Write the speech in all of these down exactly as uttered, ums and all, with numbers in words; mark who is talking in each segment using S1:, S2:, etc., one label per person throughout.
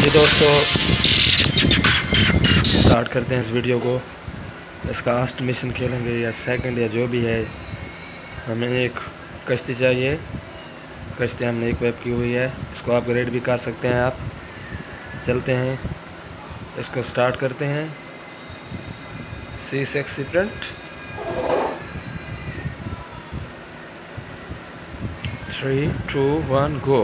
S1: चलिए दोस्तों स्टार्ट करते हैं इस वीडियो को। इसका फर्स्ट मिशन खेलेंगे या सेकंड या जो भी है। हमें एक कश्ती चाहिए। कश्ती हमने एक वेब की हुई है, इसको अपग्रेड भी कर सकते हैं आप। चलते हैं, इसको स्टार्ट करते हैं। C six front three two one go.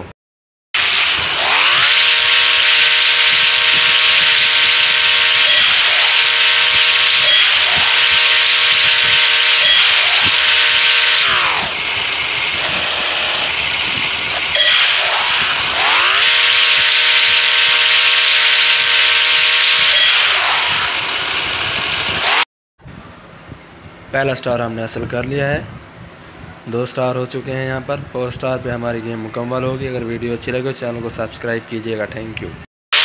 S1: पहला स्टार हमने हासिल कर लिया है, दो स्टार हो चुके हैं। यहाँ पर फोर स्टार पे हमारी गेम मुकम्मल होगी। अगर वीडियो अच्छी लगे तो चैनल को सब्सक्राइब कीजिएगा। Thank you.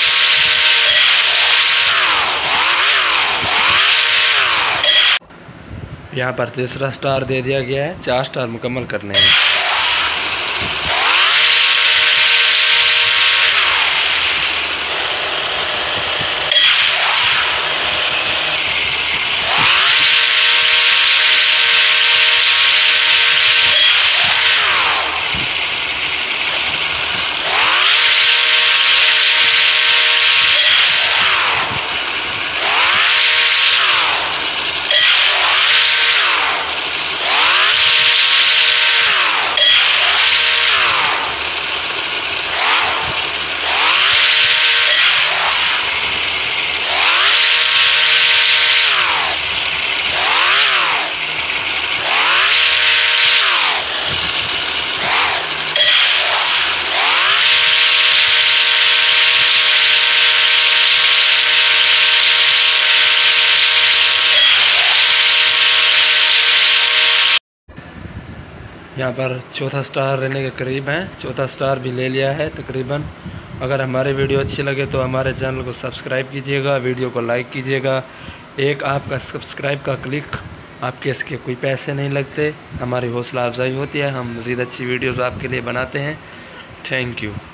S1: यहाँ पर तीसरा स्टार दे दिया गया है, चार स्टार मुकम्मल करने हैं। यहाँ पर चौथा स्टार रहने के करीब हैं, चौथा स्टार भी ले लिया है तकरीबन। अगर हमारे वीडियो अच्छी लगे तो हमारे चैनल को सब्सक्राइब कीजिएगा, वीडियो को लाइक कीजिएगा। एक आपका सब्सक्राइब का क्लिक, आपके इसके कोई पैसे नहीं लगते, हमारी हौसला अफजाई होती है। हम मज़ीद अच्छी वीडियोज़ आपके लिए बनाते हैं। Thank you.